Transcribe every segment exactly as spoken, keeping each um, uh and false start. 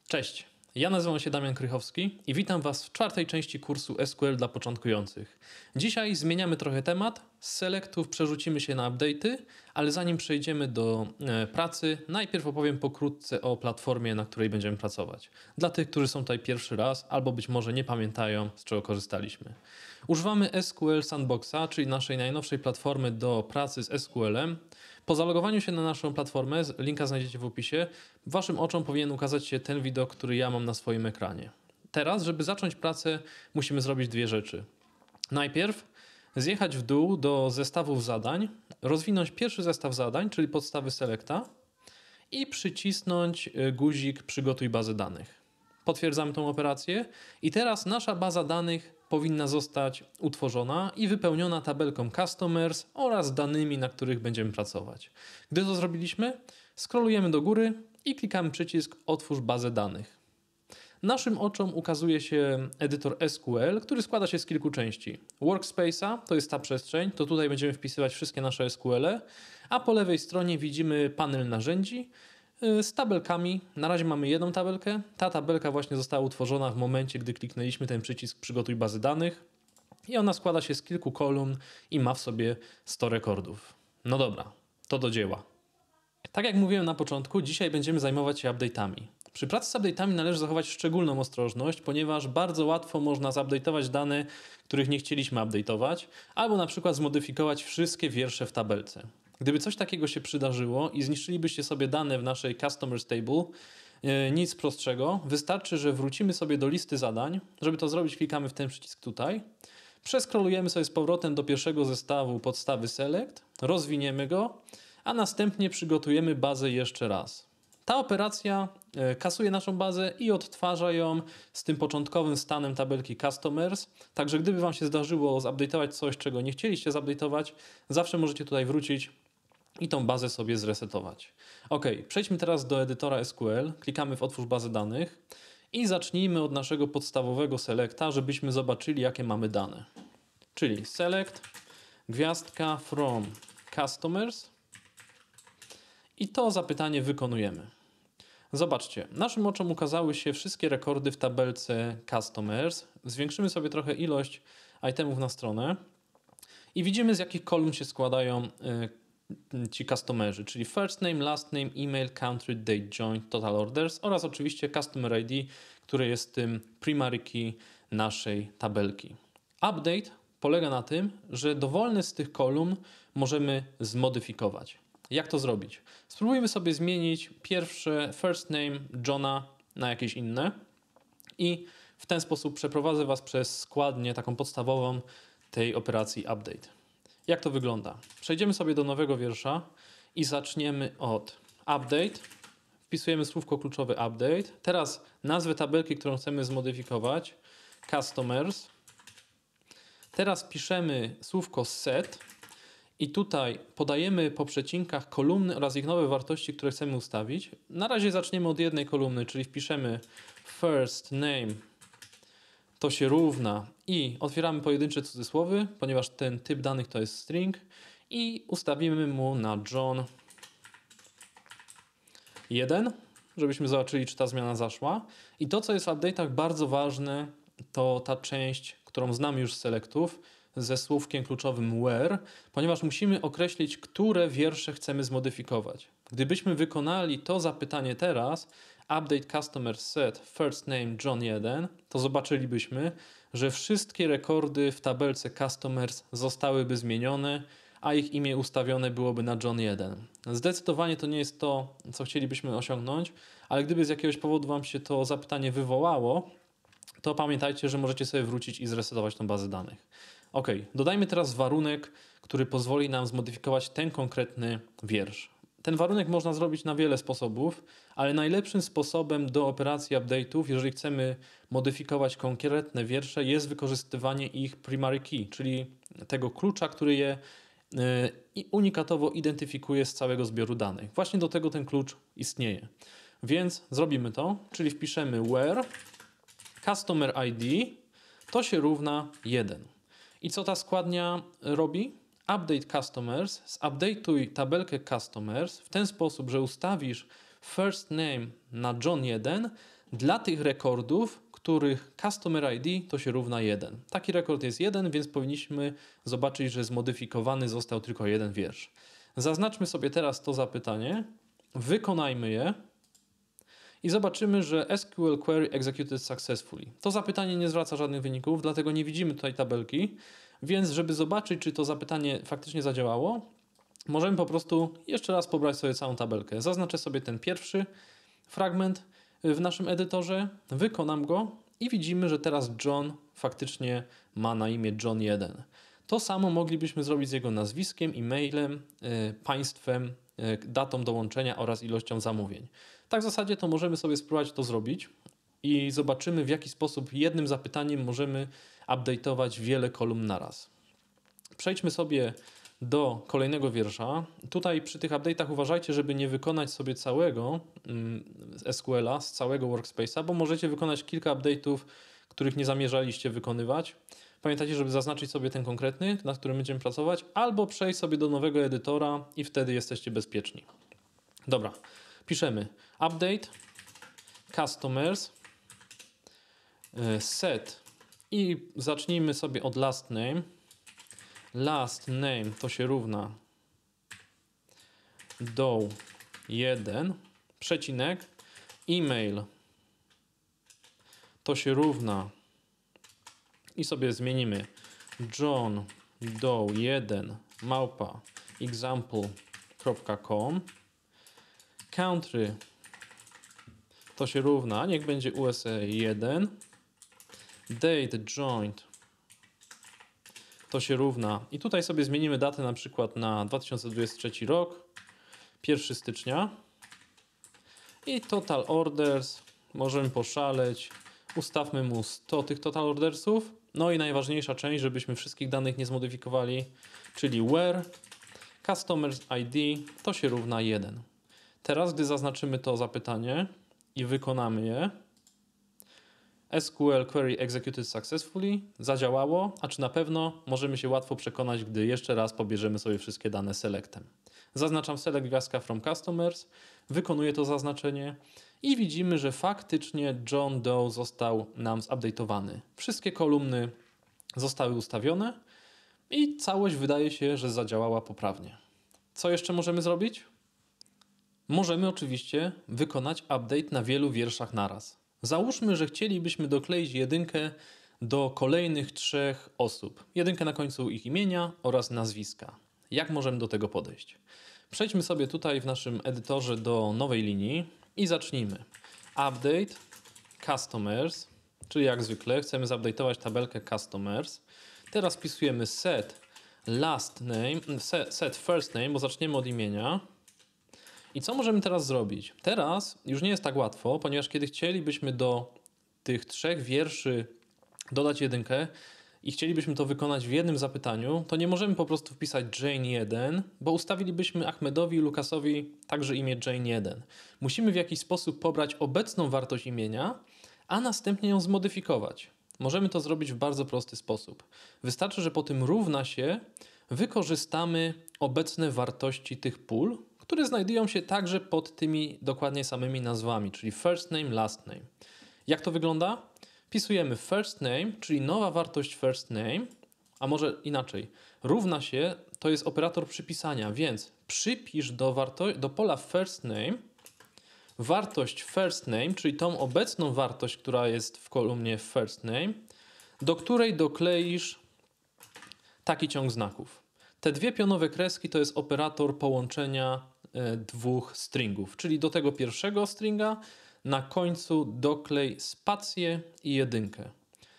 Cześć, ja nazywam się Damian Krychowski i witam Was w czwartej części kursu S Q L dla początkujących. Dzisiaj zmieniamy trochę temat, z selektów przerzucimy się na update'y, ale zanim przejdziemy do e, pracy, najpierw opowiem pokrótce o platformie, na której będziemy pracować. Dla tych, którzy są tutaj pierwszy raz albo być może nie pamiętają, z czego korzystaliśmy. Używamy S Q L Sandboxa, czyli naszej najnowszej platformy do pracy z S Q L-em. Po zalogowaniu się na naszą platformę, linka znajdziecie w opisie, waszym oczom powinien ukazać się ten widok, który ja mam na swoim ekranie. Teraz, żeby zacząć pracę, musimy zrobić dwie rzeczy. Najpierw zjechać w dół do zestawów zadań, rozwinąć pierwszy zestaw zadań, czyli podstawy selecta i przycisnąć guzik przygotuj bazę danych. Potwierdzamy tą operację i teraz nasza baza danych powinna zostać utworzona i wypełniona tabelką Customers oraz danymi, na których będziemy pracować. Gdy to zrobiliśmy, scrollujemy do góry i klikamy przycisk Otwórz bazę danych. Naszym oczom ukazuje się edytor S Q L, który składa się z kilku części. Workspace'a to jest ta przestrzeń, to tutaj będziemy wpisywać wszystkie nasze S Q L-e, a po lewej stronie widzimy panel narzędzi z tabelkami. Na razie mamy jedną tabelkę. Ta tabelka właśnie została utworzona w momencie, gdy kliknęliśmy ten przycisk Przygotuj bazy danych i ona składa się z kilku kolumn i ma w sobie sto rekordów. No dobra, to do dzieła. Tak jak mówiłem na początku, dzisiaj będziemy zajmować się update'ami. Przy pracy z update'ami należy zachować szczególną ostrożność, ponieważ bardzo łatwo można zupdate'ować dane, których nie chcieliśmy update'ować, albo na przykład zmodyfikować wszystkie wiersze w tabelce. Gdyby coś takiego się przydarzyło i zniszczylibyście sobie dane w naszej Customers Table, yy, nic prostszego. Wystarczy, że wrócimy sobie do listy zadań. Żeby to zrobić, klikamy w ten przycisk tutaj. Przeskrolujemy sobie z powrotem do pierwszego zestawu podstawy Select, rozwiniemy go, a następnie przygotujemy bazę jeszcze raz. Ta operacja yy, kasuje naszą bazę i odtwarza ją z tym początkowym stanem tabelki Customers. Także gdyby Wam się zdarzyło zupdate'ować coś, czego nie chcieliście zupdate'ować, zawsze możecie tutaj wrócić i tą bazę sobie zresetować. Ok, przejdźmy teraz do edytora S Q L, klikamy w Otwórz bazę danych i zacznijmy od naszego podstawowego selecta, żebyśmy zobaczyli, jakie mamy dane. Czyli select, gwiazdka from customers i to zapytanie wykonujemy. Zobaczcie, naszym oczom ukazały się wszystkie rekordy w tabelce customers. Zwiększymy sobie trochę ilość itemów na stronę i widzimy, z jakich kolumn się składają yy, ci customerzy, czyli first name, last name, email, country, date, joint, total orders oraz oczywiście customer I D, który jest tym primary key naszej tabelki. Update polega na tym, że dowolny z tych kolumn możemy zmodyfikować. Jak to zrobić? Spróbujmy sobie zmienić pierwsze first name Johna na jakieś inne i w ten sposób przeprowadzę Was przez składnię taką podstawową tej operacji update. Jak to wygląda? Przejdziemy sobie do nowego wiersza i zaczniemy od update. Wpisujemy słówko kluczowe update. Teraz nazwę tabelki, którą chcemy zmodyfikować. Customers. Teraz piszemy słówko set i tutaj podajemy po przecinkach kolumny oraz ich nowe wartości, które chcemy ustawić. Na razie zaczniemy od jednej kolumny, czyli wpiszemy first name to się równa i otwieramy pojedyncze cudzysłowy, ponieważ ten typ danych to jest string i ustawimy mu na John jeden, żebyśmy zobaczyli, czy ta zmiana zaszła. I to, co jest w update'ach bardzo ważne, to ta część, którą znamy już z selektów, ze słówkiem kluczowym where, ponieważ musimy określić, które wiersze chcemy zmodyfikować. Gdybyśmy wykonali to zapytanie teraz, update customer set first name John jeden, to zobaczylibyśmy, że wszystkie rekordy w tabelce customers zostałyby zmienione, a ich imię ustawione byłoby na John jeden. Zdecydowanie to nie jest to, co chcielibyśmy osiągnąć, ale gdyby z jakiegoś powodu Wam się to zapytanie wywołało, to pamiętajcie, że możecie sobie wrócić i zresetować tą bazę danych. Ok, dodajmy teraz warunek, który pozwoli nam zmodyfikować ten konkretny wiersz. Ten warunek można zrobić na wiele sposobów, ale najlepszym sposobem do operacji update'ów, jeżeli chcemy modyfikować konkretne wiersze, jest wykorzystywanie ich primary key, czyli tego klucza, który je yy, unikatowo identyfikuje z całego zbioru danych. Właśnie do tego ten klucz istnieje. Więc zrobimy to, czyli wpiszemy where customer I D to się równa jeden. I co ta składnia robi? Update customers, zupdate'uj tabelkę customers w ten sposób, że ustawisz first name na John jeden, dla tych rekordów, których customer I D to się równa jeden. Taki rekord jest jeden, więc powinniśmy zobaczyć, że zmodyfikowany został tylko jeden wiersz. Zaznaczmy sobie teraz to zapytanie, wykonajmy je i zobaczymy, że S Q L query executed successfully. To zapytanie nie zwraca żadnych wyników, dlatego nie widzimy tutaj tabelki, więc żeby zobaczyć, czy to zapytanie faktycznie zadziałało, możemy po prostu jeszcze raz pobrać sobie całą tabelkę. Zaznaczę sobie ten pierwszy fragment w naszym edytorze, wykonam go i widzimy, że teraz John faktycznie ma na imię John jeden. To samo moglibyśmy zrobić z jego nazwiskiem, e-mailem, państwem, datą dołączenia oraz ilością zamówień. Tak w zasadzie to możemy sobie spróbować to zrobić i zobaczymy, w jaki sposób jednym zapytaniem możemy update'ować wiele kolumn naraz. Przejdźmy sobie do kolejnego wiersza. Tutaj przy tych update'ach uważajcie, żeby nie wykonać sobie całego S Q L a z całego workspace'a, bo możecie wykonać kilka update'ów, których nie zamierzaliście wykonywać. Pamiętajcie, żeby zaznaczyć sobie ten konkretny, nad którym będziemy pracować, albo przejść sobie do nowego edytora i wtedy jesteście bezpieczni. Dobra, piszemy update, customers, set i zacznijmy sobie od last name. Last name to się równa do jeden, przecinek, e-mail to się równa i sobie zmienimy John Doe jeden małpa example kropka com. Country to się równa, niech będzie U S A jeden. Date joint to się równa i tutaj sobie zmienimy datę na przykład na dwa tysiące dwudziesty trzeci rok, pierwszego stycznia i total orders, możemy poszaleć, ustawmy mu sto tych total ordersów, no i najważniejsza część, żebyśmy wszystkich danych nie zmodyfikowali, czyli where customers I D to się równa jeden. Teraz, gdy zaznaczymy to zapytanie i wykonamy je, S Q L query executed successfully zadziałało, a czy na pewno możemy się łatwo przekonać, gdy jeszcze raz pobierzemy sobie wszystkie dane selectem. Zaznaczam select gwiazdka from customers, wykonuję to zaznaczenie i widzimy, że faktycznie John Doe został nam zupdate'owany. Wszystkie kolumny zostały ustawione i całość wydaje się, że zadziałała poprawnie. Co jeszcze możemy zrobić? Możemy oczywiście wykonać update na wielu wierszach naraz. Załóżmy, że chcielibyśmy dokleić jedynkę do kolejnych trzech osób. Jedynkę na końcu ich imienia oraz nazwiska. Jak możemy do tego podejść? Przejdźmy sobie tutaj w naszym edytorze do nowej linii i zacznijmy. Update customers, czyli jak zwykle chcemy zupdate'ować tabelkę customers. Teraz wpisujemy set last name, set, set first name, bo zaczniemy od imienia. I co możemy teraz zrobić? Teraz już nie jest tak łatwo, ponieważ kiedy chcielibyśmy do tych trzech wierszy dodać jedynkę i chcielibyśmy to wykonać w jednym zapytaniu, to nie możemy po prostu wpisać Jane jeden, bo ustawilibyśmy Ahmedowi i Lukasowi także imię Jane jeden. Musimy w jakiś sposób pobrać obecną wartość imienia, a następnie ją zmodyfikować. Możemy to zrobić w bardzo prosty sposób. Wystarczy, że po tym równa się wykorzystamy obecne wartości tych pól, które znajdują się także pod tymi dokładnie samymi nazwami, czyli first name, last name. Jak to wygląda? Wpisujemy first name, czyli nowa wartość first name, a może inaczej, równa się to jest operator przypisania, więc przypisz do, warto- do pola first name wartość first name, czyli tą obecną wartość, która jest w kolumnie first name, do której dokleisz taki ciąg znaków. Te dwie pionowe kreski to jest operator połączenia e, dwóch stringów, czyli do tego pierwszego stringa na końcu doklej spację i jedynkę.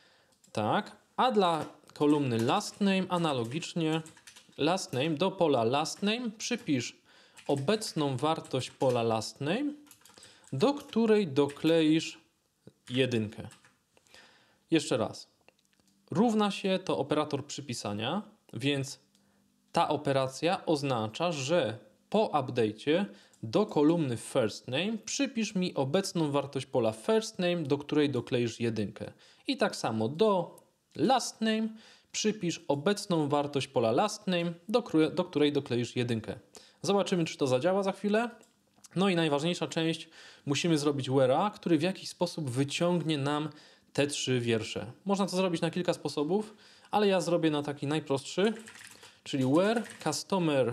Tak, a dla kolumny last name analogicznie last name do pola last name przypisz obecną wartość pola last name, do której dokleisz jedynkę. Jeszcze raz. Równa się to operator przypisania, więc ta operacja oznacza, że po update'cie do kolumny first name przypisz mi obecną wartość pola first name, do której dokleisz jedynkę. I tak samo do last name przypisz obecną wartość pola last name, do, do której dokleisz jedynkę. Zobaczymy, czy to zadziała za chwilę. No i najważniejsza część, musimy zrobić where'a, który w jakiś sposób wyciągnie nam te trzy wiersze. Można to zrobić na kilka sposobów, ale ja zrobię na taki najprostszy, czyli where customer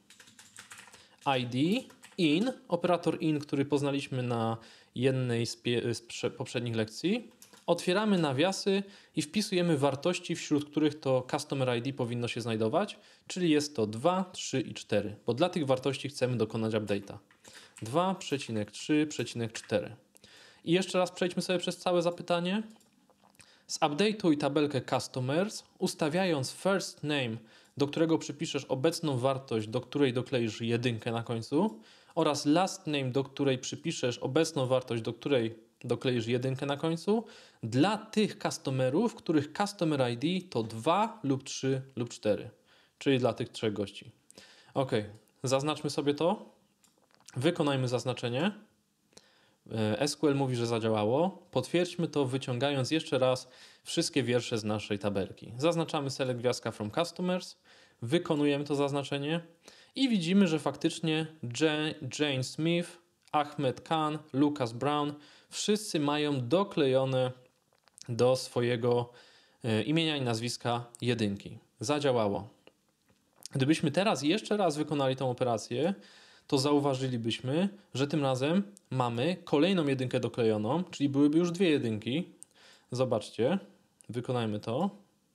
I D in, operator in, który poznaliśmy na jednej z, z poprzednich lekcji. Otwieramy nawiasy i wpisujemy wartości, wśród których to customer I D powinno się znajdować, czyli jest to dwa, trzy i cztery, bo dla tych wartości chcemy dokonać update'a. dwa, trzy, cztery. I jeszcze raz przejdźmy sobie przez całe zapytanie. Zupdate'uj tabelkę customers, ustawiając first name, do którego przypiszesz obecną wartość, do której dokleisz jedynkę na końcu, oraz last name, do której przypiszesz obecną wartość, do której dokleisz jedynkę na końcu, dla tych customerów, których customer I D to dwa lub trzy lub cztery, czyli dla tych trzech gości. Ok, zaznaczmy sobie to, wykonajmy zaznaczenie. S Q L mówi, że zadziałało. Potwierdźmy to, wyciągając jeszcze raz wszystkie wiersze z naszej tabelki. Zaznaczamy select gwiazdka from customers, wykonujemy to zaznaczenie i widzimy, że faktycznie Jane Smith, Ahmed Khan, Lucas Brown wszyscy mają doklejone do swojego imienia i nazwiska jedynki. Zadziałało. Gdybyśmy teraz jeszcze raz wykonali tę operację, to zauważylibyśmy, że tym razem mamy kolejną jedynkę doklejoną, czyli byłyby już dwie jedynki. Zobaczcie, wykonajmy to.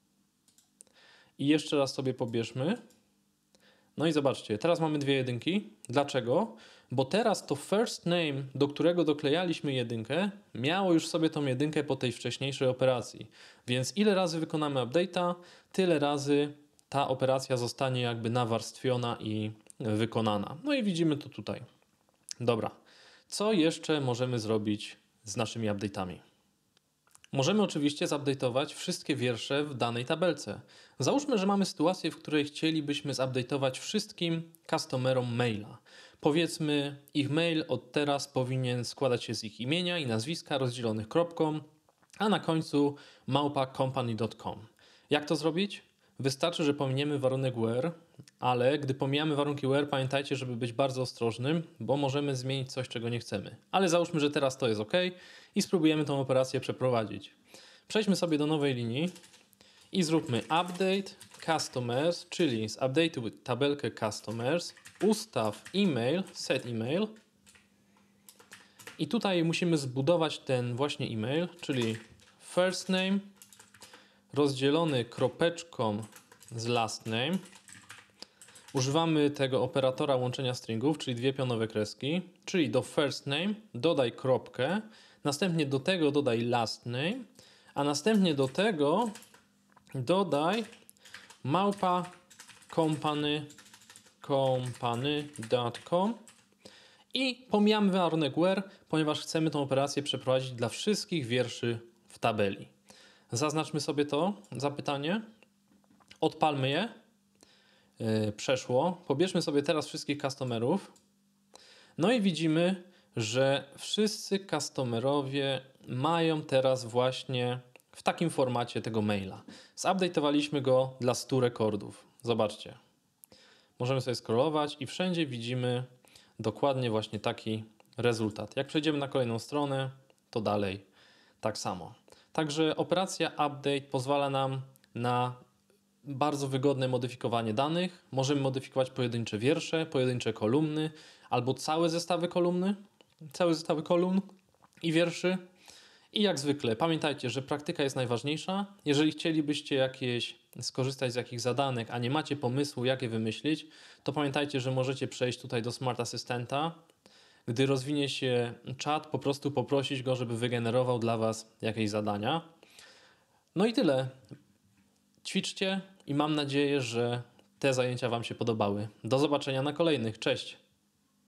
I jeszcze raz sobie pobierzmy. No i zobaczcie, teraz mamy dwie jedynki. Dlaczego? Bo teraz to first name, do którego doklejaliśmy jedynkę, miało już sobie tą jedynkę po tej wcześniejszej operacji. Więc ile razy wykonamy update'a, tyle razy ta operacja zostanie jakby nawarstwiona i wykonana. No i widzimy to tutaj. Dobra. Co jeszcze możemy zrobić z naszymi update'ami? Możemy oczywiście zupdate'ować wszystkie wiersze w danej tabelce. Załóżmy, że mamy sytuację, w której chcielibyśmy zupdate'ować wszystkim customerom maila. Powiedzmy, ich mail od teraz powinien składać się z ich imienia i nazwiska rozdzielonych kropką, a na końcu małpa company kropka com. Jak to zrobić? Wystarczy, że pominiemy warunek where, ale gdy pomijamy warunki where, pamiętajcie, żeby być bardzo ostrożnym, bo możemy zmienić coś, czego nie chcemy. Ale załóżmy, że teraz to jest OK i spróbujemy tą operację przeprowadzić. Przejdźmy sobie do nowej linii i zróbmy update customers, czyli zupdate'uj tabelkę customers, ustaw email, set email i tutaj musimy zbudować ten właśnie e-mail, czyli first name rozdzielony kropeczką z last name. Używamy tego operatora łączenia stringów, czyli dwie pionowe kreski, czyli do first name dodaj kropkę, następnie do tego dodaj last name, a następnie do tego dodaj małpa company company kropka com i pomijamy warunek where, ponieważ chcemy tą operację przeprowadzić dla wszystkich wierszy w tabeli. Zaznaczmy sobie to zapytanie, odpalmy je, yy, przeszło, pobierzmy sobie teraz wszystkich customerów, no i widzimy, że wszyscy customerowie mają teraz właśnie w takim formacie tego maila. Zupdate'owaliśmy go dla stu rekordów. Zobaczcie. Możemy sobie scrollować i wszędzie widzimy dokładnie właśnie taki rezultat. Jak przejdziemy na kolejną stronę, to dalej tak samo. Także operacja update pozwala nam na bardzo wygodne modyfikowanie danych. Możemy modyfikować pojedyncze wiersze, pojedyncze kolumny albo całe zestawy kolumny, całe zestawy kolumn i wierszy. I jak zwykle pamiętajcie, że praktyka jest najważniejsza. Jeżeli chcielibyście jakieś skorzystać z jakichś zadanek, a nie macie pomysłu, jak je wymyślić, to pamiętajcie, że możecie przejść tutaj do Smart Assistanta. Gdy rozwinie się czat, po prostu poprosić go, żeby wygenerował dla Was jakieś zadania. No i tyle. Ćwiczcie i mam nadzieję, że te zajęcia Wam się podobały. Do zobaczenia na kolejnych. Cześć!